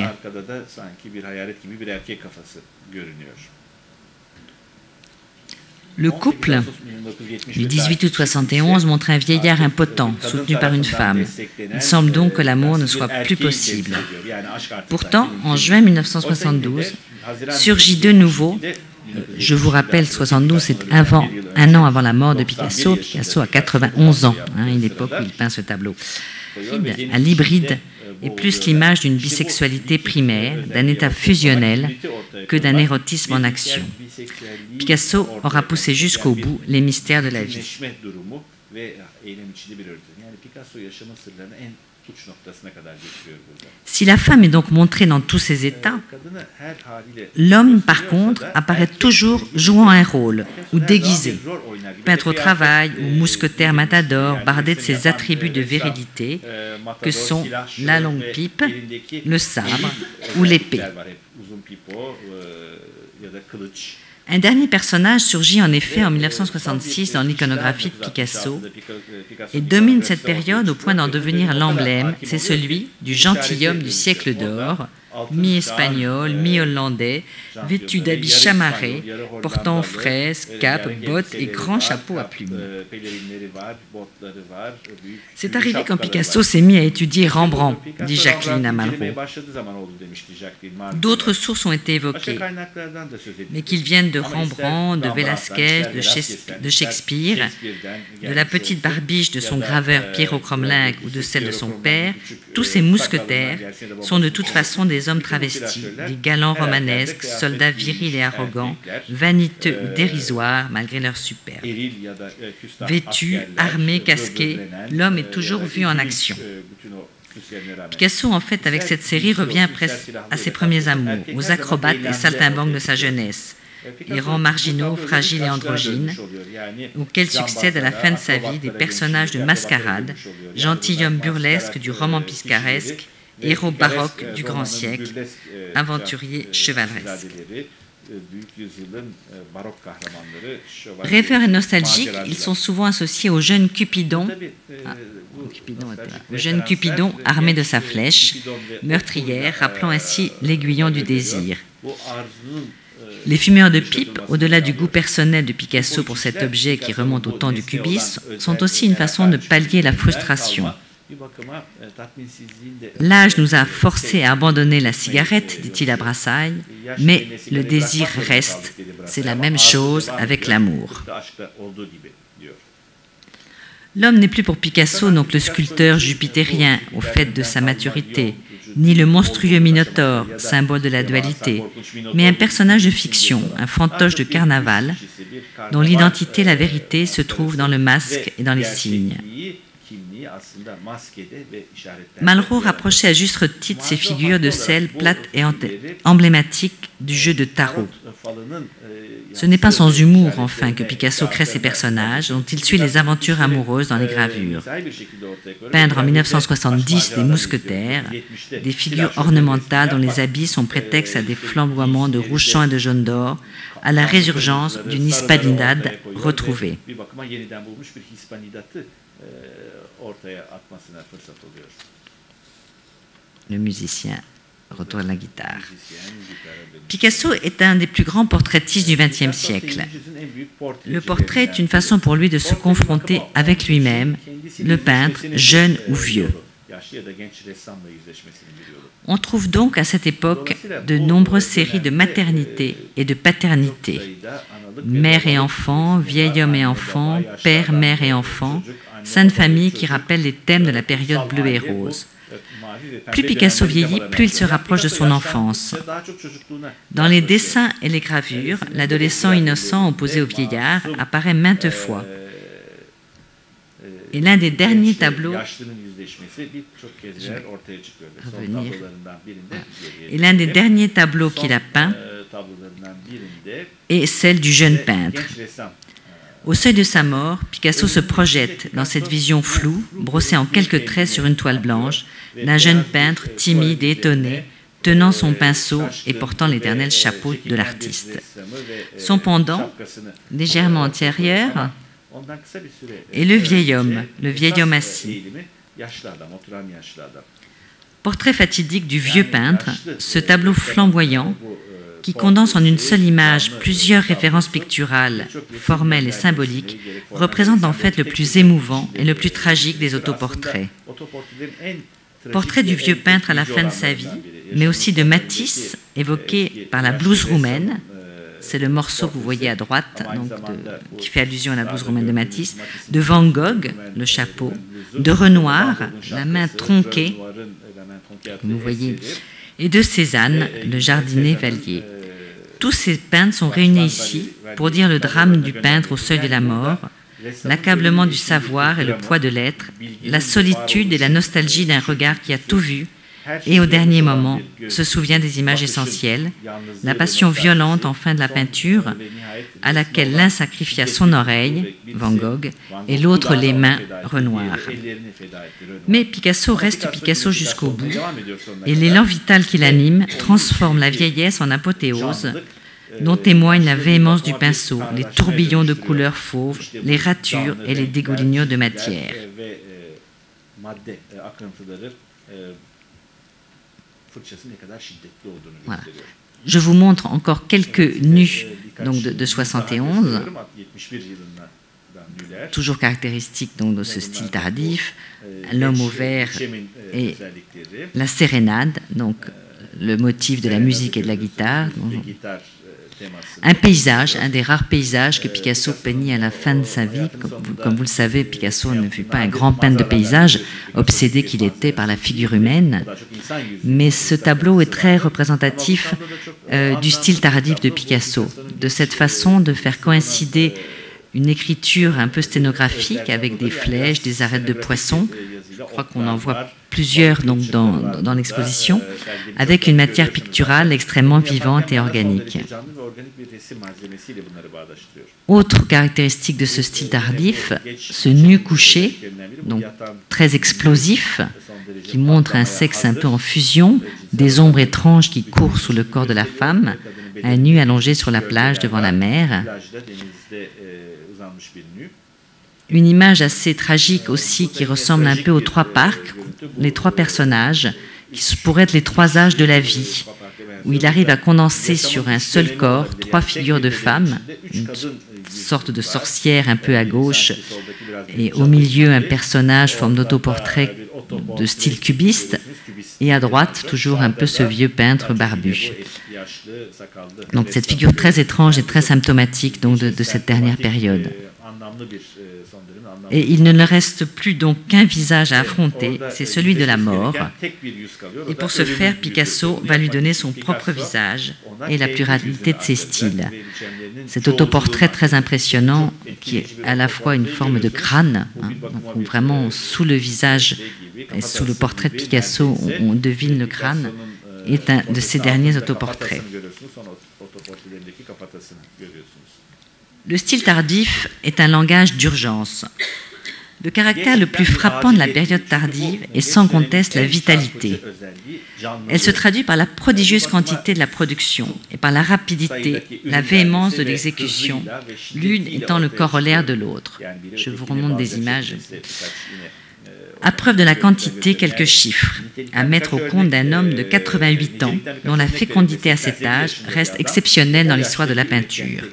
Le couple du dix-huit août soixante et onze montre un vieillard impotent, soutenu par une femme. Il semble donc que l'amour ne soit plus possible. Pourtant, en juin mille neuf cent soixante-douze, surgit de nouveau, je vous rappelle, soixante-douze, c'est avant, un an avant la mort de Picasso. Picasso a quatre-vingt-onze ans, hein, à l'époque où il peint ce tableau. À l'hybride est plus l'image d'une bisexualité primaire, d'un état fusionnel, que d'un érotisme en action. Picasso aura poussé jusqu'au bout les mystères de la vie. Si la femme est donc montrée dans tous ses états, l'homme, par contre, apparaît toujours jouant un rôle, ou déguisé, peintre au travail, ou mousquetaire matador, bardé de ses attributs de virilité, que sont la longue pipe, le sabre ou l'épée. Un dernier personnage surgit en effet en mille neuf cent soixante-six dans l'iconographie de Picasso et domine cette période au point d'en devenir l'emblème. C'est celui du gentilhomme du siècle d'or, mi-espagnol, mi-hollandais, vêtu d'habits chamarrés, portant fraises, cape, bottes et grand chapeau à plumes. C'est arrivé quand Picasso s'est mis à étudier Rembrandt, dit Jacqueline à Malraux. D'autres sources ont été évoquées, mais qu'ils viennent de Rembrandt, de Velázquez, de Shakespeare, de la petite barbiche de son graveur Piero Cromlinck ou de celle de son père, tous ces mousquetaires sont de toute façon des hommes travestis, des galants romanesques, soldats virils et arrogants, vaniteux ou dérisoires malgré leur superbe. Vêtus, armés, casqués, l'homme est toujours vu en action. Picasso, en fait, avec cette série, revient presque à ses premiers amours, aux acrobates et saltimbanques de sa jeunesse, errants marginaux, fragiles et androgynes, auxquels succèdent à la fin de sa vie des personnages de mascarade, gentilshommes burlesques du roman picaresque, héros baroques du grand siècle, aventuriers chevaleresques. Rêveurs et nostalgiques, ils sont souvent associés au jeune Cupidon, ah, Cupidon, au jeune Cupidon armé de sa flèche, meurtrière, rappelant ainsi l'aiguillon du désir. Les fumeurs de pipe, au-delà du goût personnel de Picasso pour cet objet qui remonte au temps du cubisme, sont aussi une façon de pallier la frustration. L'âge nous a forcés à abandonner la cigarette, dit-il à Brassailles, mais le désir reste. C'est la même chose avec l'amour. L'homme n'est plus pour Picasso donc le sculpteur jupitérien au fait de sa maturité, ni le monstrueux Minotaure, symbole de la dualité, mais un personnage de fiction, un fantoche de carnaval, dont l'identité, la vérité, se trouve dans le masque et dans les signes. Malraux rapprochait à juste titre ces figures de celles plates et emblématiques du jeu de tarot. Ce n'est pas sans humour, enfin, que Picasso crée ces personnages dont il suit les aventures amoureuses dans les gravures. Peindre en mille neuf cent soixante-dix des mousquetaires, des figures ornementales dont les habits sont prétextes à des flamboiements de rouge sang et de jaune d'or, à la résurgence d'une hispanidade retrouvée. Le musicien retourne la guitare. Picasso est un des plus grands portraitistes du vingtième siècle. Le portrait est une façon pour lui de se confronter avec lui-même, le peintre, jeune ou vieux. On trouve donc à cette époque de nombreuses séries de maternité et de paternité. Mère et enfant, vieil homme et enfant, père, mère et enfant, sainte famille qui rappellent les thèmes de la période bleue et rose. Plus Picasso vieillit, plus il se rapproche de son enfance. Dans les dessins et les gravures, l'adolescent innocent opposé au vieillard apparaît maintes fois. Et l'un des derniers tableaux, revenir, et l'un des derniers tableaux qu'il a peint est celle du jeune peintre. Au seuil de sa mort, Picasso se projette dans cette vision floue, brossée en quelques traits sur une toile blanche, d'un jeune peintre timide et étonné, tenant son pinceau et portant l'éternel chapeau de l'artiste. Son pendant, légèrement antérieur, est le vieil homme, le vieil homme assis. Portrait fatidique du vieux peintre, ce tableau flamboyant, qui condense en une seule image plusieurs références picturales, formelles et symboliques, représente en fait le plus émouvant et le plus tragique des autoportraits. Portrait du vieux peintre à la fin de sa vie, mais aussi de Matisse, évoqué par la blouse roumaine. C'est le morceau que vous voyez à droite, donc de, qui fait allusion à la blouse roumaine de Matisse, de Van Gogh, le chapeau, de Renoir, la main tronquée, vous voyez, et de Cézanne, le jardinier Vallier. Tous ces peintres sont réunis ici pour dire le drame du peintre au seuil de la mort, l'accablement du savoir et le poids de l'être, la solitude et la nostalgie d'un regard qui a tout vu et au dernier moment se souvient des images essentielles, la passion violente enfin de la peinture à laquelle l'un sacrifia son oreille, Van Gogh, et l'autre les mains, Renoir. Mais Picasso reste Picasso jusqu'au bout et l'élan vital qui l'anime transforme la vieillesse en apothéose dont témoigne la véhémence du pinceau, les tourbillons de couleurs fauves, les ratures et les dégoulinures de matière. Voilà. Je vous montre encore quelques nus donc de, de soixante et onze, toujours caractéristiques donc, de ce style tardif, l'homme au vert et la sérénade, donc le motif de la musique et de la guitare. Donc, un paysage, un des rares paysages que Picasso peignit à la fin de sa vie. Comme vous, comme vous le savez, Picasso ne fut pas un grand peintre de paysages, obsédé qu'il était par la figure humaine, mais ce tableau est très représentatif euh, du style tardif de Picasso, de cette façon de faire coïncider une écriture un peu sténographique avec des flèches, des arêtes de poissons. Je crois qu'on en voit plusieurs donc, dans, dans l'exposition, avec une matière picturale extrêmement vivante et organique. Autre caractéristique de ce style tardif, ce nu couché, donc très explosif, qui montre un sexe un peu en fusion, des ombres étranges qui courent sous le corps de la femme, un nu allongé sur la plage devant la mer. Une image assez tragique aussi qui ressemble un peu aux trois parcs, les trois personnages, qui pourraient être les trois âges de la vie, où il arrive à condenser sur un seul corps trois figures de femmes, une sorte de sorcière un peu à gauche, et au milieu un personnage forme d'autoportrait de style cubiste, et à droite toujours un peu ce vieux peintre barbu. Donc cette figure très étrange et très symptomatique donc, de, de cette dernière période. Et il ne leur reste plus donc qu'un visage à affronter, c'est celui de la mort. Et pour ce faire, Picasso va lui donner son propre visage et la pluralité de ses styles. Cet autoportrait très impressionnant, qui est à la fois une forme de crâne, hein, donc où vraiment sous le visage et sous le portrait de Picasso, on, on devine le crâne, est un de ses derniers autoportraits. Le style tardif est un langage d'urgence. Le caractère le plus frappant de la période tardive est sans conteste la vitalité. Elle se traduit par la prodigieuse quantité de la production et par la rapidité, la véhémence de l'exécution, l'une étant le corollaire de l'autre. Je vous remonte des images. À preuve de la quantité, quelques chiffres à mettre au compte d'un homme de quatre-vingt-huit ans dont la fécondité à cet âge reste exceptionnelle dans l'histoire de la peinture.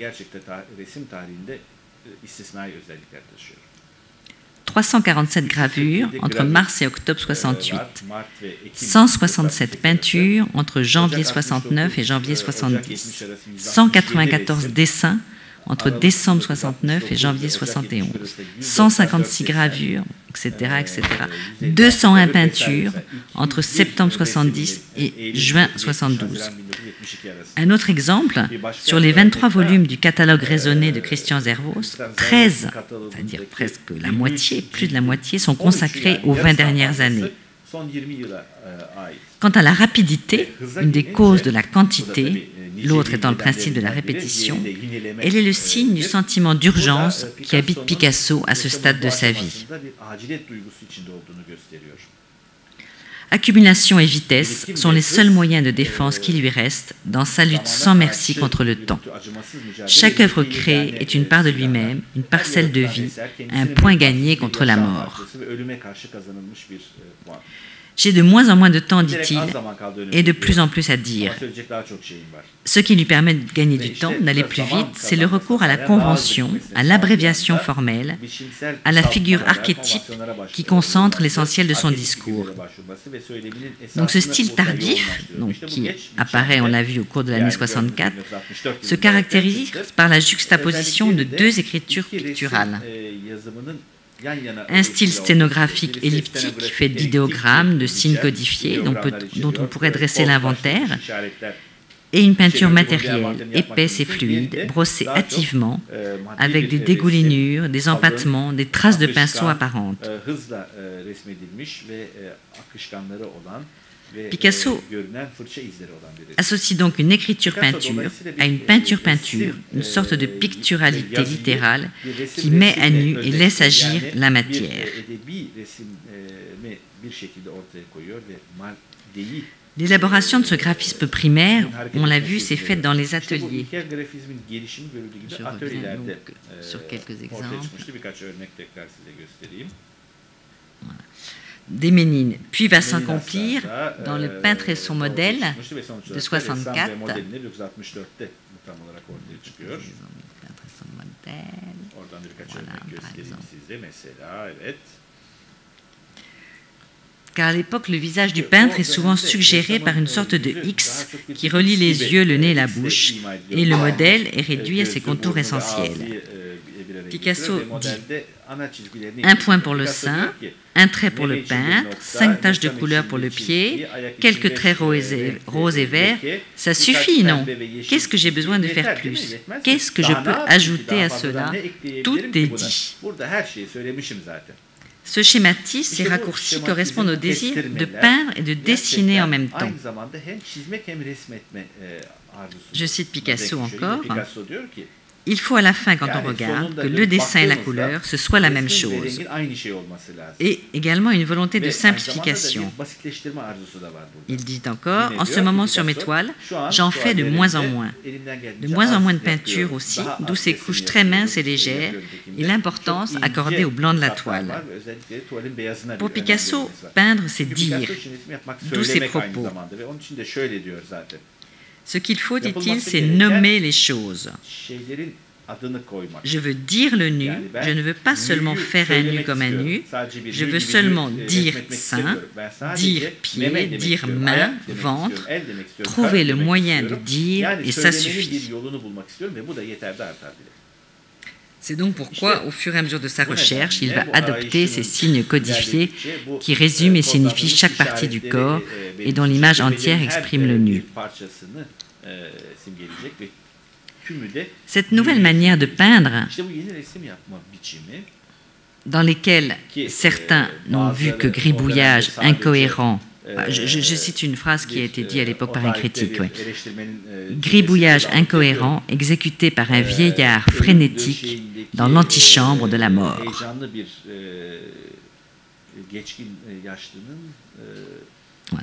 trois cent quarante-sept gravures entre mars et octobre soixante-huit, cent soixante-sept peintures entre janvier soixante-neuf et janvier soixante-dix, cent quatre-vingt-quatorze dessins entre décembre soixante-neuf et janvier soixante et onze, cent cinquante-six gravures, et cetera, et cetera, deux cent un peintures entre septembre soixante-dix et juin soixante-douze. Un autre exemple, sur les vingt-trois volumes du catalogue raisonné de Christian Zervos, treize, c'est-à-dire presque la moitié, plus de la moitié, sont consacrés aux vingt dernières années. Quant à la rapidité, une des causes de la quantité, l'autre étant le principe de la répétition, elle est le signe du sentiment d'urgence qui habite Picasso à ce stade de sa vie. Accumulation et vitesse sont les seuls moyens de défense qui lui restent dans sa lutte sans merci contre le temps. Chaque œuvre créée est une part de lui-même, une parcelle de vie, un point gagné contre la mort. J'ai de moins en moins de temps, dit-il, et de plus en plus à dire. Ce qui lui permet de gagner du temps, d'aller plus vite, c'est le recours à la convention, à l'abréviation formelle, à la figure archétype qui concentre l'essentiel de son discours. Donc ce style tardif, donc, qui apparaît, on l'a vu, au cours de l'année soixante-quatre, se caractérise par la juxtaposition de deux écritures picturales. Un style sténographique elliptique fait d'idéogrammes, de signes codifiés dont, peut, dont on pourrait dresser l'inventaire, et une peinture matérielle, épaisse et fluide, brossée hâtivement, avec des dégoulinures, des empattements, des traces de pinceau apparentes. Picasso associe donc une écriture-peinture à une peinture-peinture, une sorte de picturalité littérale qui met à nu et laisse agir la matière. L'élaboration de ce graphisme primaire, on l'a vu, s'est faite dans les ateliers. Je reviens donc sur quelques exemples. Voilà. Des Ménines, puis va s'accomplir dans Le peintre et son modèle de soixante-quatre. Car à l'époque, le visage du peintre est souvent suggéré par une sorte de X qui relie les yeux, le nez et la bouche, et le modèle est réduit à ses contours essentiels. Picasso dit un point pour le sein, un trait pour le peintre, cinq taches de couleur pour le pied, quelques traits roses et, roses et verts. Ça suffit, non? Qu'est-ce que j'ai besoin de faire plus? Qu'est-ce que je peux ajouter à cela? Tout est dit. Ce schématisme, ces raccourcis correspondent au désir de peindre et de dessiner en même temps. Je cite Picasso encore. Il faut à la fin, quand on regarde, que le dessin et la couleur, ce soit la même chose. Et également une volonté de simplification. Il dit encore, en ce moment sur mes toiles, j'en fais de moins en moins. De moins en moins de peinture aussi, d'où ces couches très minces et légères, et l'importance accordée au blanc de la toile. Pour Picasso, peindre, c'est dire, d'où ses propos. Ce qu'il faut, dit-il, c'est nommer les choses. Je veux dire le nu, je ne veux pas seulement faire un nu comme un nu, je veux seulement dire sein, dire pied, dire main, ventre, trouver le moyen de dire et ça suffit. C'est donc pourquoi, au fur et à mesure de sa recherche, il va adopter ces signes codifiés qui résument et signifient chaque partie du corps et dont l'image entière exprime le nu. Cette nouvelle manière de peindre, dans lesquelles certains n'ont vu que gribouillage incohérent, je, je, je cite une phrase qui a été dite à l'époque par un critique, ouais. Gribouillage incohérent exécuté par un vieillard frénétique dans l'antichambre de la mort. Ouais.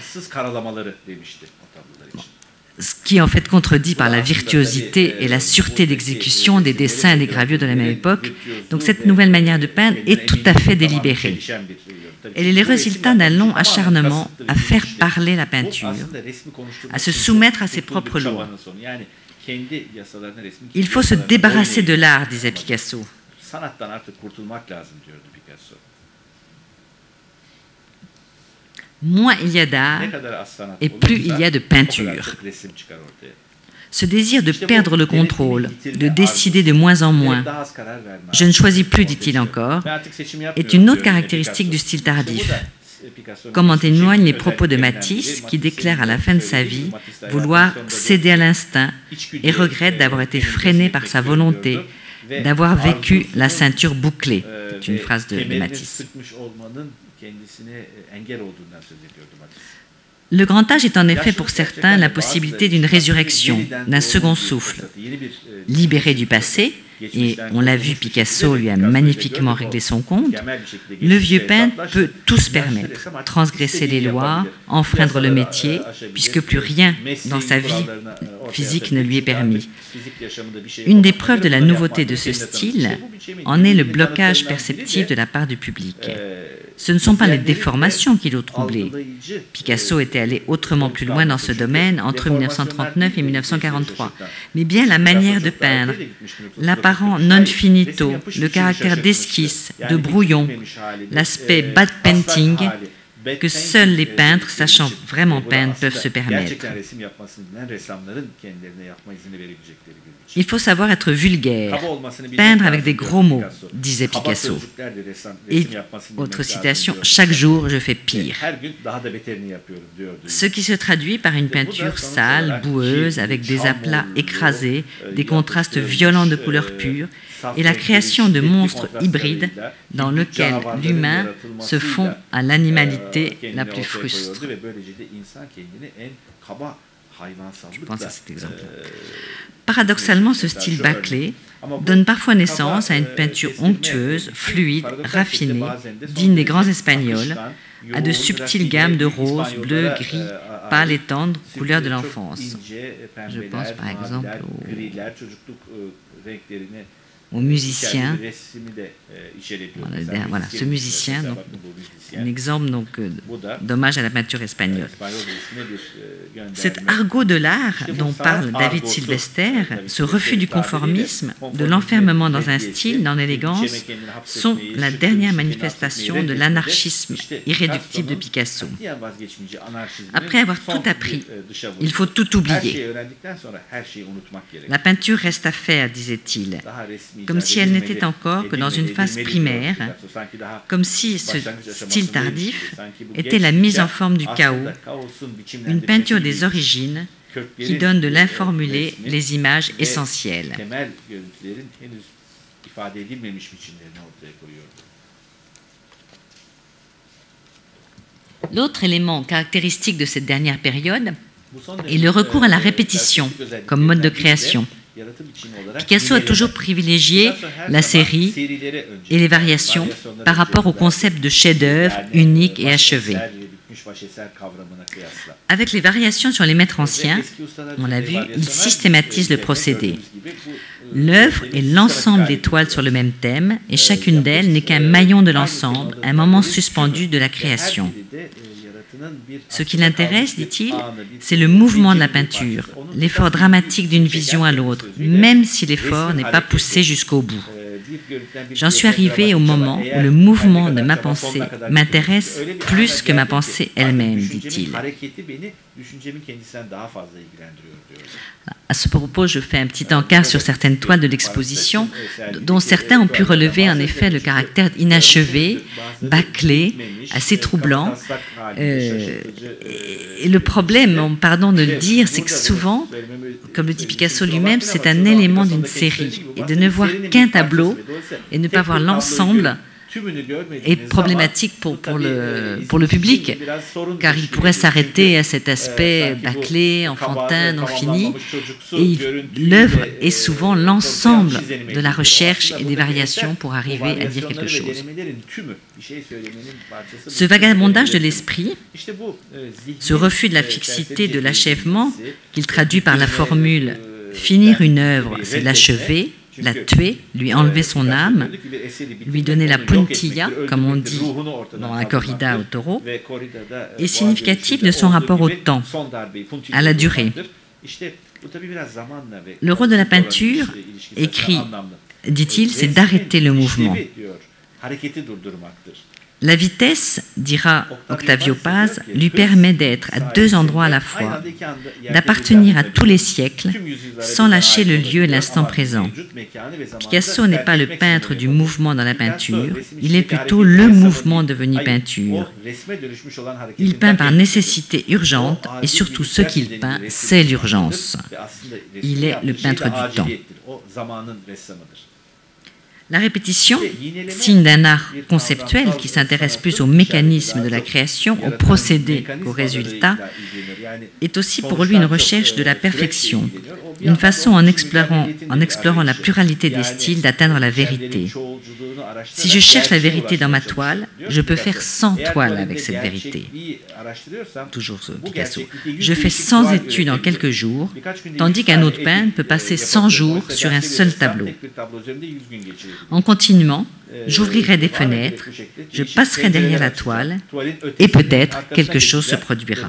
Ce qui est en fait contredit par la virtuosité et la sûreté d'exécution des dessins et des gravures de la même époque. Donc cette nouvelle manière de peindre est tout à fait délibérée. Elle est le résultat d'un long acharnement à faire parler la peinture, à se soumettre à ses propres lois. Il faut se débarrasser de l'art, disait Picasso. Moins il y a d'art, et plus il y a de peinture. Ce désir de perdre le contrôle, de décider de moins en moins, je ne choisis plus, dit-il encore, est une autre caractéristique du style tardif, comme en témoignent les propos de Matisse, qui déclare à la fin de sa vie vouloir céder à l'instinct et regrette d'avoir été freiné par sa volonté, d'avoir vécu la ceinture bouclée. C'est une phrase de, de Matisse. Le grand âge est en effet pour certains la possibilité d'une résurrection, d'un second souffle. Libéré du passé, et on l'a vu, Picasso lui a magnifiquement réglé son compte, le vieux peintre peut tout se permettre, transgresser les lois, enfreindre le métier, puisque plus rien dans sa vie physique ne lui est permis. Une des preuves de la nouveauté de ce style en est le blocage perceptif de la part du public. Ce ne sont pas les déformations qui l'ont troublé. Picasso était allé autrement plus loin dans ce domaine entre mille neuf cent trente-neuf et mille neuf cent quarante-trois, mais bien la manière de peindre, l'apparent non finito, le caractère d'esquisse, de brouillon, l'aspect bad painting que seuls les peintres, sachant vraiment peindre, peuvent se permettre. Il faut savoir être vulgaire, peindre avec des gros mots, disait Picasso. Et, autre citation, chaque jour je fais pire. Ce qui se traduit par une peinture sale, boueuse, avec des aplats écrasés, des contrastes violents de couleurs pures, et la création de monstres hybrides dans lesquels l'humain se fond à l'animalité la plus frustre. Je pense à cet exemple. Paradoxalement, ce style bâclé donne parfois naissance à une peinture onctueuse, fluide, raffinée, digne des grands Espagnols, à de subtiles gammes de rose, bleu, gris, pâle et tendre, couleurs de l'enfance. Je pense par exemple au... aux musiciens. Voilà, voilà, ce musicien, donc, un exemple donc, d'hommage à la peinture espagnole. Cet argot de l'art dont parle David Sylvester, ce refus du conformisme, de l'enfermement dans un style, dans l'élégance, sont la dernière manifestation de l'anarchisme irréductible de Picasso. Après avoir tout appris, il faut tout oublier. La peinture reste à faire, disait-il, comme si elle n'était encore que dans une phase primaire, comme si ce style tardif était la mise en forme du chaos, une peinture des origines qui donne de l'informulé les images essentielles. L'autre élément caractéristique de cette dernière période est le recours à la répétition comme mode de création. Picasso a toujours privilégié la série et les variations par rapport au concept de chef-d'œuvre unique et achevé. Avec les variations sur les maîtres anciens, on l'a vu, il systématise le procédé. L'œuvre est l'ensemble des toiles sur le même thème et chacune d'elles n'est qu'un maillon de l'ensemble, un moment suspendu de la création. Ce qui l'intéresse, dit-il, c'est le mouvement de la peinture, l'effort dramatique d'une vision à l'autre, même si l'effort n'est pas poussé jusqu'au bout. J'en suis arrivé au moment où le mouvement de ma pensée m'intéresse plus que ma pensée elle-même, dit-il. À ce propos, je fais un petit encart sur certaines toiles de l'exposition, dont certains ont pu relever en effet le caractère inachevé, bâclé, assez troublant. Euh, et le problème, pardon de le dire, c'est que souvent, comme le dit Picasso lui-même, c'est un élément d'une série. Et de ne voir qu'un tableau et ne pas voir l'ensemble est problématique pour, pour, le, pour le public, car il pourrait s'arrêter à cet aspect bâclé, enfantin, non fini, et l'œuvre est souvent l'ensemble de la recherche et des variations pour arriver à dire quelque chose. Ce vagabondage de l'esprit, ce refus de la fixité de l'achèvement, qu'il traduit par la formule « finir une œuvre, c'est l'achever », la tuer, lui enlever son âme, lui donner la puntilla, comme on dit dans la corrida au taureau, est significatif de son rapport au temps, à la durée. Le rôle de la peinture, écrit, dit-il, c'est d'arrêter le mouvement. La vitesse, dira Octavio Paz, lui permet d'être à deux endroits à la fois, d'appartenir à tous les siècles, sans lâcher le lieu et l'instant présent. Picasso n'est pas le peintre du mouvement dans la peinture, il est plutôt le mouvement devenu peinture. Il peint par nécessité urgente, et surtout ce qu'il peint, c'est l'urgence. Il est le peintre du temps. La répétition, signe d'un art conceptuel qui s'intéresse plus au mécanisme de la création, au procédé qu'au résultat, est aussi pour lui une recherche de la perfection, une façon en explorant, en explorant la pluralité des styles d'atteindre la vérité. Si je cherche la vérité dans ma toile, je peux faire cent toiles avec cette vérité. Toujours Picasso. Je fais cent études en quelques jours, tandis qu'un autre peintre peut passer cent jours sur un seul tableau. En continuant, j'ouvrirai des fenêtres, je passerai derrière la toile, et peut-être quelque chose se produira.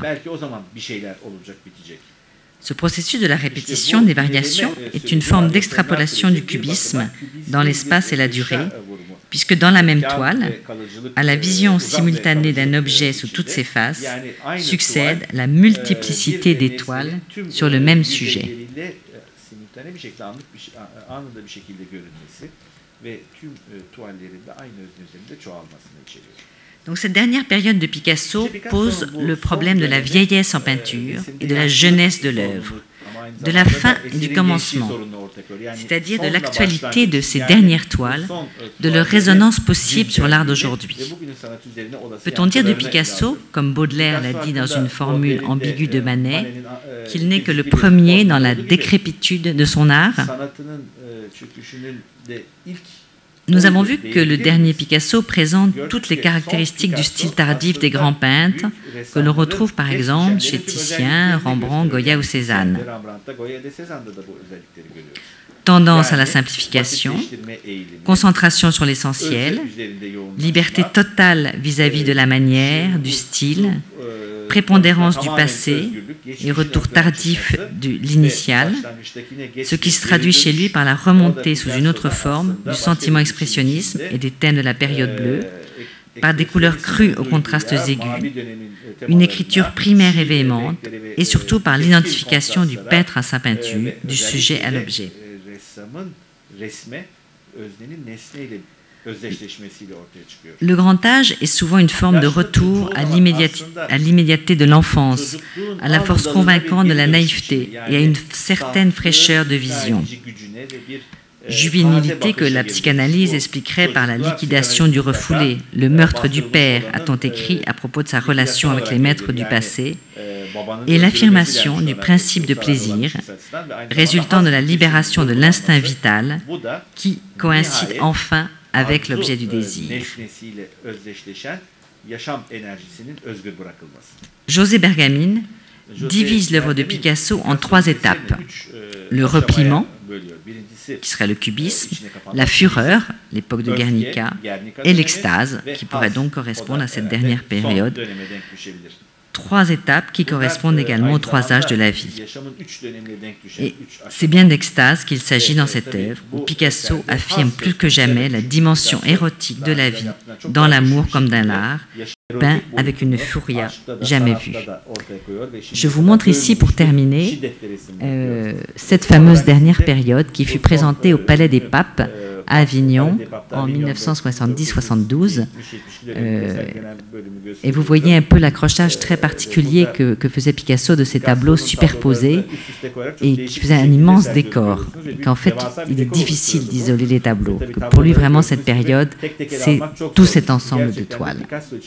Ce processus de la répétition des variations est une forme d'extrapolation du cubisme dans l'espace et la durée, puisque dans la même toile, à la vision simultanée d'un objet sous toutes ses faces, succède la multiplicité des toiles sur le même sujet. Donc cette dernière période de Picasso pose le problème de la vieillesse en peinture et de la jeunesse de l'œuvre, de la fin et du commencement, c'est-à-dire de l'actualité de ces dernières toiles, de leur résonance possible sur l'art d'aujourd'hui. Peut-on dire de Picasso, comme Baudelaire l'a dit dans une formule ambiguë de Manet, qu'il n'est que le premier dans la décrépitude de son art ? Nous avons vu que le dernier Picasso présente toutes les caractéristiques du style tardif des grands peintres que l'on retrouve par exemple chez Titien, Rembrandt, Goya ou Cézanne. Tendance à la simplification, concentration sur l'essentiel, liberté totale vis-à-vis de la manière, du style, prépondérance du passé et retour tardif de l'initial, ce qui se traduit chez lui par la remontée sous une autre forme du sentiment expressionnisme et des thèmes de la période bleue, par des couleurs crues aux contrastes aigus, une écriture primaire et véhémente, et surtout par l'identification du peintre à sa peinture, du sujet à l'objet. Le grand âge est souvent une forme de retour à l'immédiateté de l'enfance, à la force convaincante de la naïveté et à une certaine fraîcheur de vision. Juvénilité que la psychanalyse expliquerait par la liquidation du refoulé, le meurtre du père, a-t-on écrit à propos de sa relation avec les maîtres du passé, et l'affirmation du principe de plaisir, résultant de la libération de l'instinct vital, qui coïncide enfin avec l'objet du désir. José Bergamín divise l'œuvre de Picasso en trois étapes. Le repliement, qui serait le cubisme, la fureur, l'époque de Guernica, et l'extase, qui pourrait donc correspondre à cette dernière période. trois étapes qui correspondent également aux trois âges de la vie. Et c'est bien d'extase qu'il s'agit dans cette œuvre, où Picasso affirme plus que jamais la dimension érotique de la vie, dans l'amour comme dans l'art, peint avec une furia jamais vue. Je vous montre ici, pour terminer, euh, cette fameuse dernière période qui fut présentée au Palais des Papes à Avignon en mille neuf cent soixante-dix soixante-douze. Euh, et vous voyez un peu l'accrochage très particulier que, que faisait Picasso de ces tableaux superposés et qui faisait un immense décor. Qu'en fait, il est difficile d'isoler les tableaux. Que pour lui, vraiment, cette période, c'est tout cet ensemble de toiles.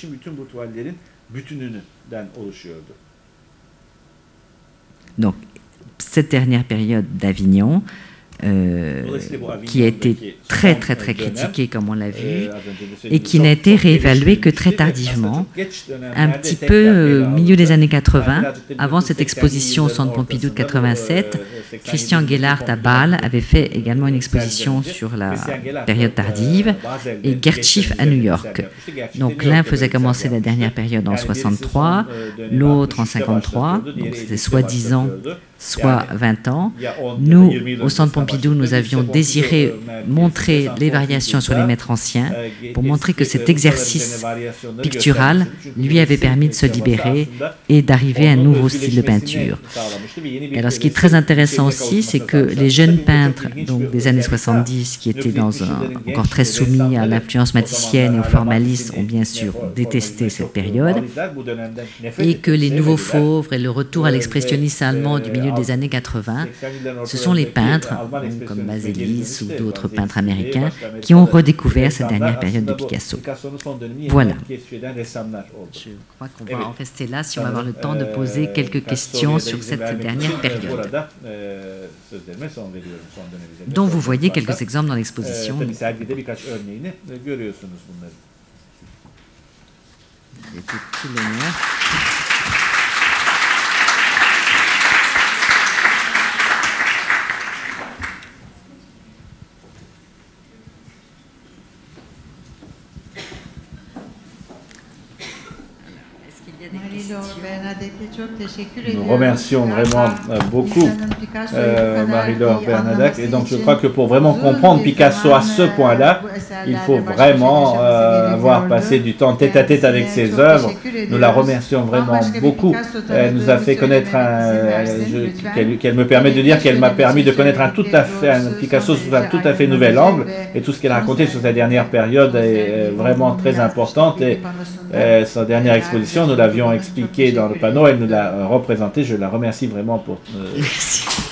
Donc, cette dernière période d'Avignon, Euh, qui a été très très très critiqué comme on l'a vu et qui n'a été réévalué que très tardivement, un petit peu au milieu des années quatre-vingt. Avant cette exposition au Centre Pompidou de quatre-vingt-sept, Christian Gellhardt à Bâle avait fait également une exposition sur la période tardive et Gerd Schiff à New York. Donc l'un faisait commencer la dernière période en soixante-trois, l'autre en cinquante-trois, donc c'était soi-disant soit vingt ans. Nous, au Centre Pompidou, nous avions désiré montrer les variations sur les maîtres anciens pour montrer que cet exercice pictural lui avait permis de se libérer et d'arriver à un nouveau style de peinture. Et alors, ce qui est très intéressant aussi, c'est que les jeunes peintres donc, des années soixante-dix, qui étaient dans un, encore très soumis à l'influence maticienne et au formalisme, ont bien sûr détesté cette période, et que les nouveaux fauves et le retour à l'expressionnisme allemand du milieu des années quatre-vingt, ce sont les peintres, comme Baselis ou d'autres peintres américains, qui ont redécouvert cette dernière période de Picasso. Voilà. Je crois qu'on va en rester là si on va avoir le temps de poser quelques questions sur cette dernière période, dont vous voyez quelques exemples dans l'exposition. Il y a tout l'honneur. Nous remercions vraiment euh, beaucoup euh, Marie-Laure Bernadac. Et donc je crois que pour vraiment comprendre Picasso à ce point-là, il faut vraiment euh, avoir passé du temps tête à tête avec ses œuvres. Nous la remercions vraiment beaucoup. Elle nous a fait connaître un... qu'elle qu'elle me permet de dire qu'elle m'a permis de connaître un, tout à fait, un Picasso sous un tout à fait nouvel angle. Et tout ce qu'elle a raconté sur sa dernière période est vraiment très importante. Et euh, sa dernière exposition, nous l'avions expliqué dans le panneau, elle nous l'a représenté. Je la remercie vraiment pour... Euh,